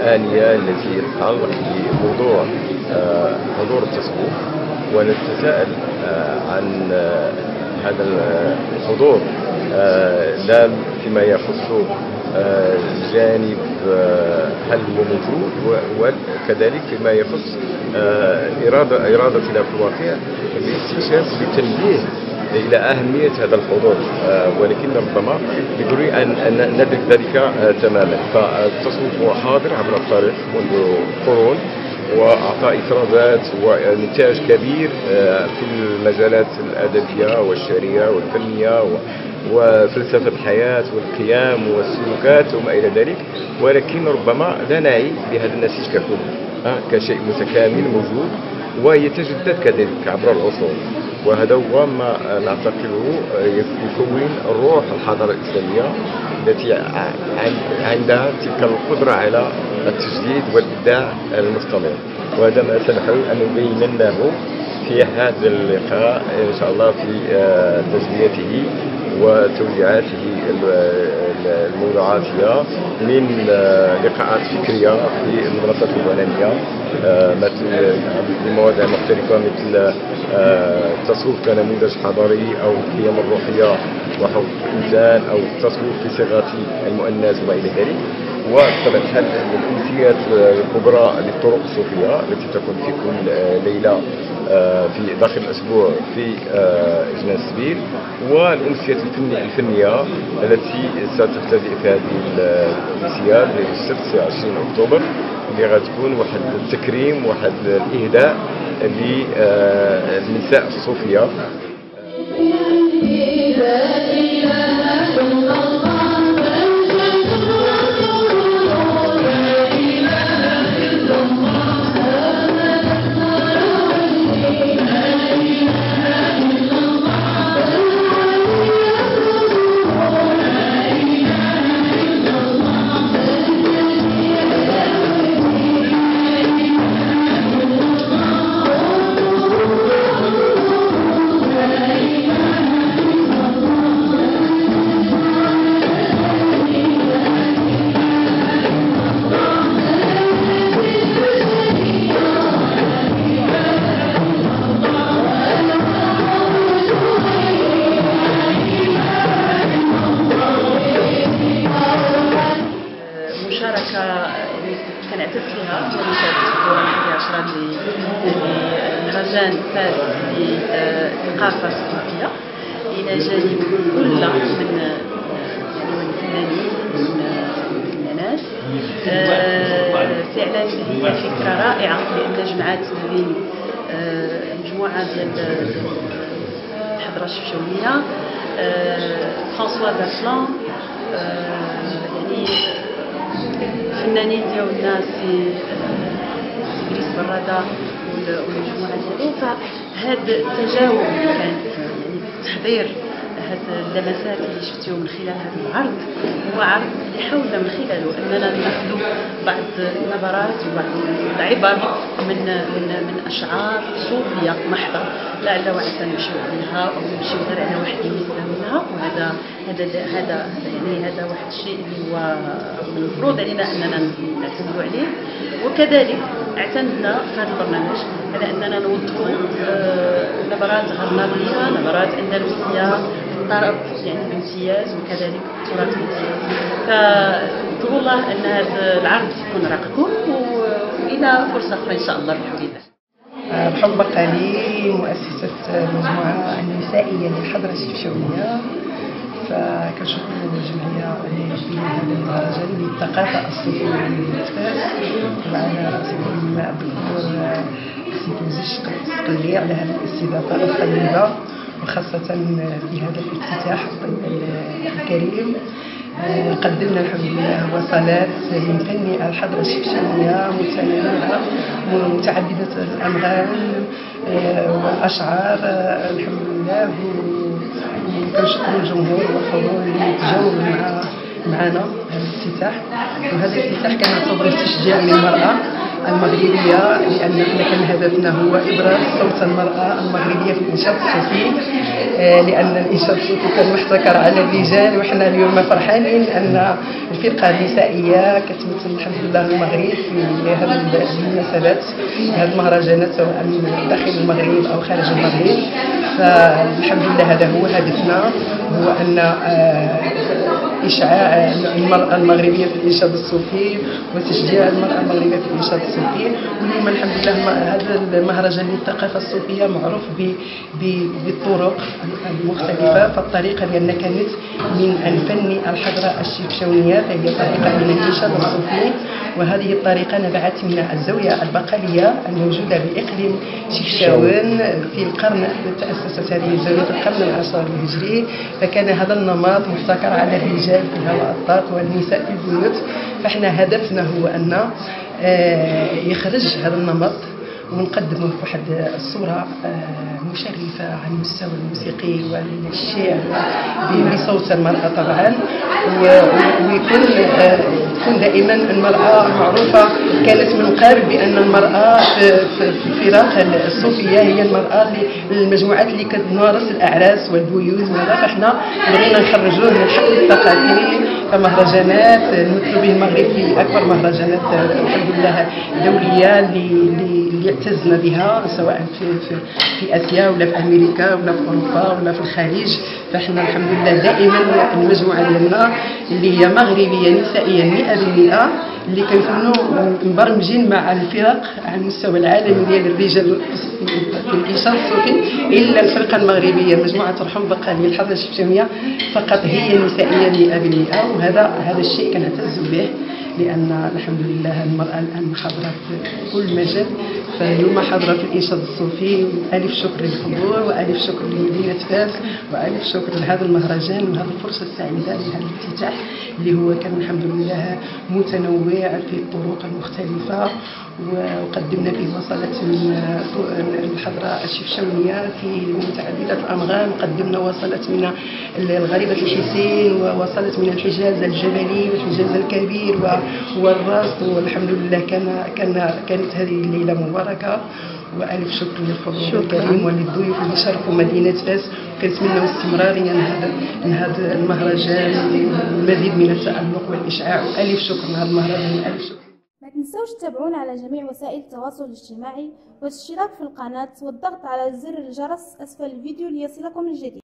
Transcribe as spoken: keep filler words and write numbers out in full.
آنية التي تتعلق بموضوع حضور التصوف، ونتساءل عن هذا الحضور لا فيما يخص الجانب هل هو موجود، وكذلك فيما يخص إرادة إرادة في الواقع الاستكشاف بالتنبيه إلى أهمية هذا الحضور، ولكن ربما بدون أن ندرك ذلك تماما. فالتصوف هو حاضر عبر التاريخ منذ قرون، وأعطى إفرازات ونتاج كبير في المجالات الأدبية والشعرية والفنية وفلسفة الحياة والقيم والسلوكات وما إلى ذلك، ولكن ربما لا نعي بهذا النسيج ككل كشيء متكامل موجود ويتجدد كذلك عبر العصور. وهذا هو ما نعتقده يكون الروح الحضارة الإسلامية التي عندها تلك القدرة على التجديد والإبداع المستمر، وهذا ما سنحاول أن نبينه في هذا اللقاء إن شاء الله في تسجيلاته وتوزيعاته الموضوعاتية من لقاءات فكرية في المدرسة اليونانية مثل بمواضيع مختلفة مثل التصوف كنموذج حضاري أو القيم الروحية وحقوق الإنسان أو التصوف في صيغة المؤنث وما إلى ذلك، وطبعا الحال الأمسيات الكبرى للطرق الصوفية التي تكون في كل ليلة في داخل الأسبوع في إجناس السبيل، والأمسيات الفنية التي ستبتدئ في هذه الأمسيات في السبت عشرين أكتوبر، اللي غتكون واحد التكريم واحد الإهداء للنساء الصوفية. كنعتز فيها ونشارك في الدورة الحادية عشرة لمهرجان فاس للثقافة الصوفية إلى جانب كل من يعني من الفنانين والفنانات. فعلا هي فكرة رائعة لأن جمعات ما بين مجموعة ديال الحضرة الشفشاوية، فرانسوا داسلان، يعني الفنانين ديالنا سي إدريس براده والمجموعه ديالو. فهاد التجاوب اللي كان يعني تحضير هاد اللمسات اللي شفتيهم من خلال هذا العرض هو عرض اللي حاولنا من خلاله اننا ناخذ بعض النبرات وبعض العبر من من من اشعار صوفيه محضه، لعل وعسى نمشيو عليها او نمشيو غير على واحد النسبه منها. وهذا هذا هذا يعني هذا واحد الشيء اللي هو من المفروض علينا اننا نعتمدوا عليه. وكذلك اعتمدنا في هذا البرنامج على اننا نوظفوا نبرات غرناطيه، نبرات اندلسيه طرب يعني بامتياز، وكذلك تراث بامتياز. فندعو الله ان هذا العرض يكون راقكم، والى فرصه اخرى ان شاء الله بحول الله. رحب بقالي مؤسسه المجموعه النسائيه للحضره الشفشاويه، فكنشكر الجمعيه في هذا المهرجان للثقافه الصوفيه للفاس، وعلى سبيل ما الدكتور سي السقلي على هذه الاستضافه الطيبه، وخاصة في هذا الافتتاح الكريم. قدمنا الحمد لله وصلات من فن الحضرة الشفشاوية متنوعة متعددة الأنغام والأشعار الحمد لله، وكنشكر الجمهور والحضور اللي تجاوب مع معنا هذا الافتتاح. وهذا الافتتاح كان يعتبر تشجيع للمرأة المغربية، لأن كان هدفنا هو إبراز صوت المرأة المغربية في الإنشاد الصوفي، لأن الإنشاد الصوفي كان محتكر على الرجال، وحنا اليوم فرحانين أن الفرقة النسائية كتمثل الحمد لله المغرب في هذه المناسبات، في هذه المهرجانات سواء داخل المغرب أو خارج المغرب. فالحمد لله هذا هو هدفنا، هو أن إشعاع المرأة المغربية في الإنشاد الصوفي وتشجيع المرأة المغربية في الإنشاد الصوفي. واليوم الحمد لله هذا المهرجان للثقافة الصوفية معروف بالطرق المختلفة. فالطريقة ديالنا كانت من الفن الحضرة الشفشاونية، فهي طريقة من الإنشاد الصوفي، وهذه الطريقة نبعت من الزاوية البقالية الموجودة بإقليم شفشاون. في القرن تأسست هذه الزاوية في القرن العاشر الهجري، فكان هذا النمط مبتكر على الرجال في الهواءات والنساء في البيوت. فاحنا هدفنا هو أن يخرج هذا النمط ونقدمه بواحد الصورة مشرفة على المستوى الموسيقي والشعر بصوت المرأة طبعا، ويكون تكون دائما المرأة معروفة. كانت من قبل بأن المرأة في الفرق الصوفية هي المرأة المجموعات اللي كتمارس الأعراس والبيوت، وهذا فاحنا بغينا نخرجوه من الحقل الثقافي كمهرجانات نمثلوا به المغرب في أكبر مهرجانات الحمد لله دولية اللي اعتزنا بها، سواء في في في اسيا ولا في امريكا ولا في اوروبا ولا في الخليج. فاحنا الحمد لله دائما المجموعه ديالنا اللي هي مغربيه نسائيه مئة بالمئة، اللي كنكونوا مبرمجين مع الفرق على المستوى العالمي ديال الرجال في الانشاد الصوفي، الا الفرقه المغربيه مجموعه الرحم بقاليه الحضره الشفشاونيه فقط هي نسائيه مئة بالمئة. وهذا هذا الشيء كنعتز به، لأن الحمد لله المرأة الآن حاضرة في كل مجال. فاليوم حاضرة في الإنشاد الصوفي. ألف شكر للحضور، وألف شكر لمدينة فاس، وألف شكر لهذا المهرجان وهذه الفرصة السعيدة لهذا الافتتاح اللي هو كان الحمد لله متنوع في الطرق المختلفة، وقدمنا فيه وصلت من الحضرة الشفشاونية في متعددة الأنغام، قدمنا وصلت من الغريبة الحسين، ووصلت من الحجاز الجبلي والحجاز الكبير والراس. والحمد لله كان كان كانت هذه الليلة مباركة. وألف شكر للحضور الكريم وللضيوف اللي شاركوا مدينة فاس، وكنتمنوا استمراريا هذا هذا المهرجان والمزيد من التألق والإشعاع. وألف شكر لهذا المهرجان. ألف شكر. ما تنسوش تتابعونا على جميع وسائل التواصل الاجتماعي والاشتراك في القناة والضغط على زر الجرس أسفل الفيديو ليصلكم الجديد.